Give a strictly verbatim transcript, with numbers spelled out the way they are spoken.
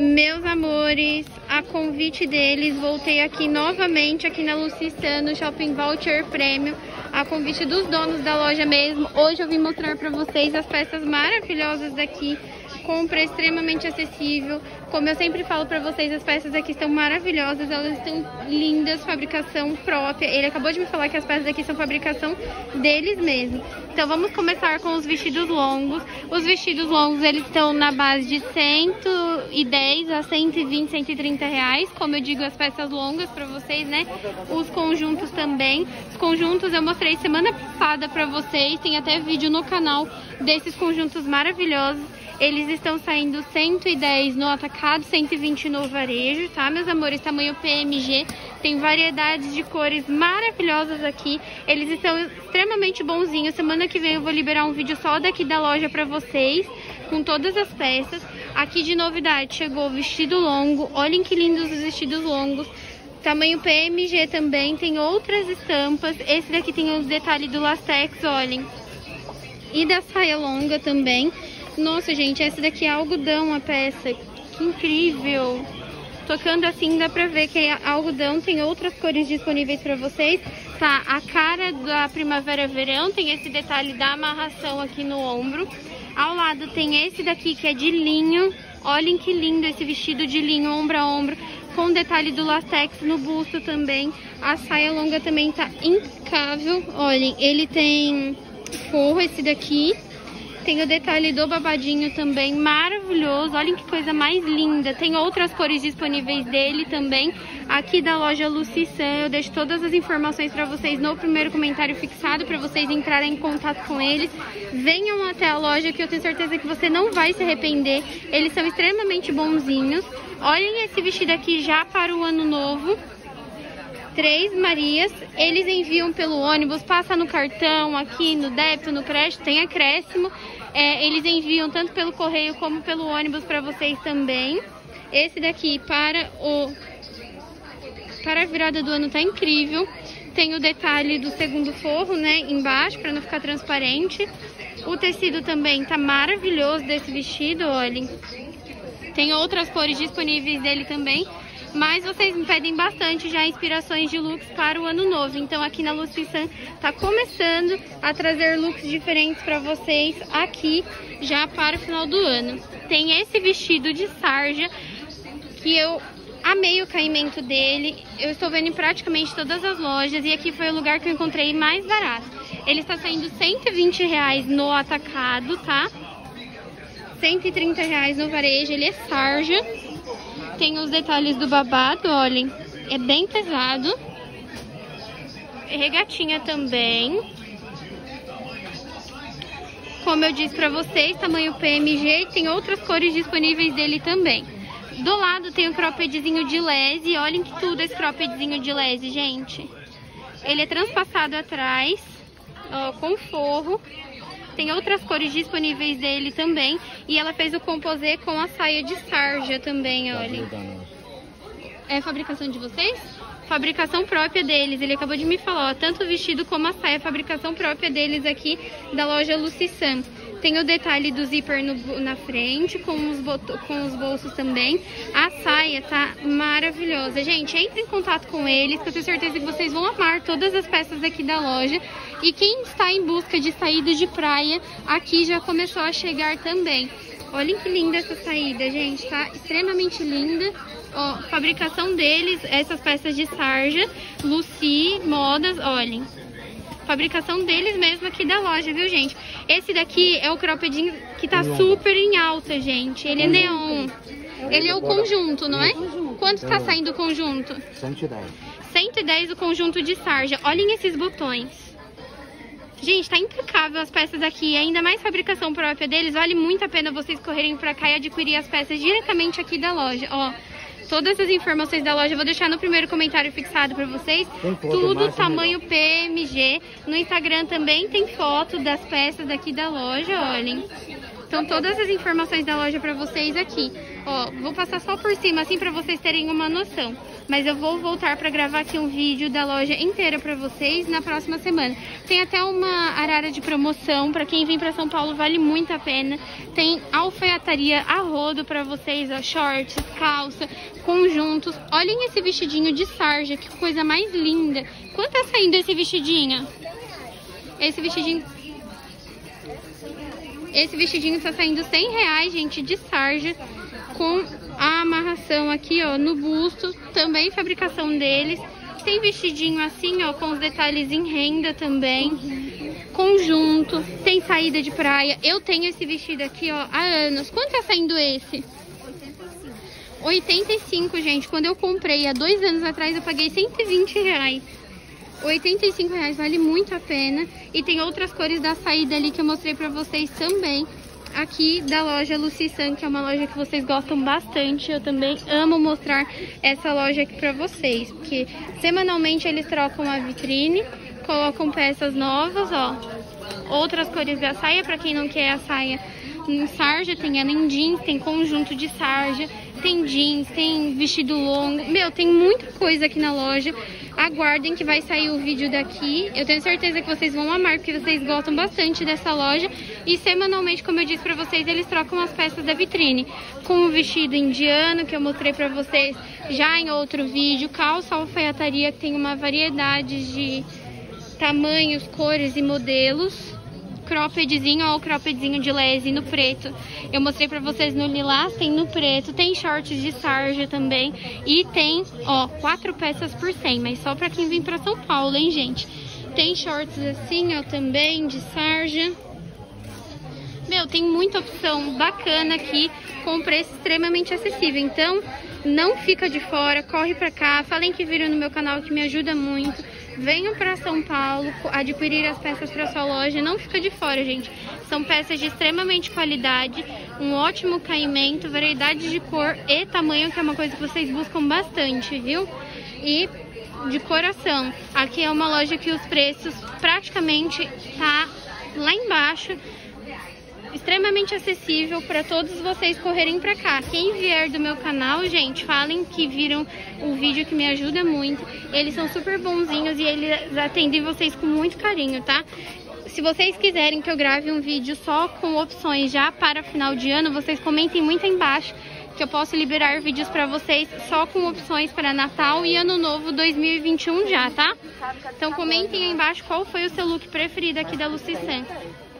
Meus amores, a convite deles, voltei aqui novamente, aqui na Lucissã, no Shopping Voucher Premium, a convite dos donos da loja mesmo. Hoje eu vim mostrar pra vocês as peças maravilhosas daqui, com um preço extremamente acessível. Como eu sempre falo pra vocês, as peças aqui estão maravilhosas, elas estão lindas, fabricação própria. Ele acabou de me falar que as peças aqui são fabricação deles mesmo. Então vamos começar com os vestidos longos. Os vestidos longos, eles estão na base de cento e dez a cento e vinte, cento e trinta reais. Como eu digo, as peças longas pra vocês, né? Os conjuntos também. Os conjuntos eu mostrei semana passada pra vocês. Tem até vídeo no canal desses conjuntos maravilhosos. Eles estão saindo cento e dez no atacado, cento e vinte no varejo, tá, meus amores? Tamanho P M G. Tem variedades de cores maravilhosas aqui. Eles estão extremamente bonzinhos. Semana que vem eu vou liberar um vídeo só daqui da loja pra vocês, com todas as peças. Aqui de novidade chegou o vestido longo. Olhem que lindos os vestidos longos. Tamanho P M G também. Tem outras estampas. Esse daqui tem os detalhes do lastex, olhem. E da saia longa também. Nossa, gente, essa daqui é algodão, a peça. Que incrível! Tocando assim, dá pra ver que é algodão. Tem outras cores disponíveis pra vocês. Tá a cara da primavera-verão. Tem esse detalhe da amarração aqui no ombro. Ao lado tem esse daqui que é de linho. Olhem que lindo esse vestido de linho, ombro a ombro. Com detalhe do lastex no busto também. A saia longa também tá impecável. Olhem, ele tem forro, esse daqui. Tem o detalhe do babadinho também, maravilhoso. Olhem que coisa mais linda. Tem outras cores disponíveis dele também. Aqui da loja Lucissã, eu deixo todas as informações pra vocês no primeiro comentário fixado, pra vocês entrarem em contato com eles. Venham até a loja que eu tenho certeza que você não vai se arrepender. Eles são extremamente bonzinhos. Olhem esse vestido aqui já para o ano novo. Três Marias, eles enviam pelo ônibus, passa no cartão, aqui no débito, no crédito, tem acréscimo. É, eles enviam tanto pelo correio como pelo ônibus para vocês também. Esse daqui para o para a virada do ano tá incrível. Tem o detalhe do segundo forro, né, embaixo, para não ficar transparente. O tecido também tá maravilhoso desse vestido, olhem. Tem outras cores disponíveis dele também. Mas vocês me pedem bastante já inspirações de looks para o ano novo. Então aqui na Lucissã tá começando a trazer looks diferentes para vocês aqui já para o final do ano. Tem esse vestido de sarja que eu amei o caimento dele. Eu estou vendo em praticamente todas as lojas e aqui foi o lugar que eu encontrei mais barato. Ele está saindo cento e vinte reais no atacado, tá? cento e trinta reais no varejo. Ele é sarja. Tem os detalhes do babado, olhem, é bem pesado. Regatinha também. Como eu disse pra vocês, tamanho P M G, tem outras cores disponíveis dele também. Do lado tem o croppedzinho de lese, olhem que tudo esse croppedzinho de lese, gente. Ele é transpassado atrás, ó, com forro. Tem outras cores disponíveis dele também. E ela fez o composê com a saia de sarja também, olha. É fabricação de vocês? Fabricação própria deles. Ele acabou de me falar, ó, tanto o vestido como a saia, fabricação própria deles aqui da loja Lucissã. Tem o detalhe do zíper no, na frente, com os, com os bolsos também. A saia tá maravilhosa. Gente, entre em contato com eles, que eu tenho certeza que vocês vão amar todas as peças aqui da loja. E quem está em busca de saída de praia, aqui já começou a chegar também. Olhem que linda essa saída, gente. Tá extremamente linda. Ó, fabricação deles, essas peças de sarja, Lucy Modas, olhem. Fabricação deles mesmo aqui da loja, viu, gente? Esse daqui é o croppedinho que tá super em alta, gente. Ele é neon. Ele é o conjunto, não é? Quanto tá saindo o conjunto? cento e dez. cento e dez o conjunto de sarja. Olhem esses botões. Gente, tá impecável as peças aqui. Ainda mais fabricação própria deles. Vale muito a pena vocês correrem pra cá e adquirir as peças diretamente aqui da loja. Ó, todas as informações da loja eu vou deixar no primeiro comentário fixado pra vocês. Tudo tamanho P M G. No Instagram também tem foto das peças aqui da loja, olhem. Então todas as informações da loja pra vocês aqui. Ó, vou passar só por cima, assim, pra vocês terem uma noção. Mas eu vou voltar pra gravar aqui um vídeo da loja inteira pra vocês na próxima semana. Tem até uma arara de promoção, pra quem vem pra São Paulo vale muito a pena. Tem alfaiataria a rodo pra vocês, ó, shorts, calça, conjuntos. Olhem esse vestidinho de sarja, que coisa mais linda. Quanto tá saindo esse vestidinho? Esse vestidinho... Esse vestidinho tá saindo cem reais, gente, de sarja, com a amarração aqui, ó, no busto, também fabricação deles. Tem vestidinho assim, ó, com os detalhes em renda também, conjunto, tem saída de praia. Eu tenho esse vestido aqui, ó, há anos. Quanto tá saindo esse? oitenta e cinco, gente. Quando eu comprei há dois anos atrás, eu paguei cento e vinte reais. oitenta e cinco reais, vale muito a pena. E tem outras cores da saída ali que eu mostrei pra vocês também, aqui da loja Lucy Sun, que é uma loja que vocês gostam bastante. Eu também amo mostrar essa loja aqui pra vocês, porque semanalmente eles trocam a vitrine, colocam peças novas, ó. Outras cores da saia, pra quem não quer a saia em sarja, tem ela em jeans, tem conjunto de sarja, tem jeans, tem vestido longo. Meu, tem muita coisa aqui na loja. Aguardem que vai sair o vídeo daqui. Eu tenho certeza que vocês vão amar, porque vocês gostam bastante dessa loja. E semanalmente, como eu disse pra vocês, eles trocam as peças da vitrine. Com o vestido indiano, que eu mostrei pra vocês já em outro vídeo. Calça alfaiataria, que tem uma variedade de tamanhos, cores e modelos. Croppedzinho, ó, o croppedzinho de lese no preto. Eu mostrei pra vocês no lilás, tem no preto, tem shorts de sarja também. E tem, ó, quatro peças por cem, mas só pra quem vem pra São Paulo, hein, gente? Tem shorts assim, ó, também de sarja. Meu, tem muita opção bacana aqui, com preço extremamente acessível. Então, não fica de fora, corre pra cá, falem que viram no meu canal, que me ajuda muito. Venham para São Paulo adquirir as peças para sua loja. Não fica de fora, gente. São peças de extremamente qualidade, um ótimo caimento, variedade de cor e tamanho, que é uma coisa que vocês buscam bastante, viu? E de coração, aqui é uma loja que os preços praticamente tá lá embaixo, extremamente acessível para todos vocês correrem pra cá. Quem vier do meu canal, gente, falem que viram o vídeo, que me ajuda muito. Eles são super bonzinhos e eles atendem vocês com muito carinho, tá? Se vocês quiserem que eu grave um vídeo só com opções já para final de ano, vocês comentem muito aí embaixo, que eu posso liberar vídeos pra vocês só com opções para Natal e Ano Novo dois mil e vinte e um já, tá? Então comentem aí embaixo qual foi o seu look preferido aqui da Lucy Sun.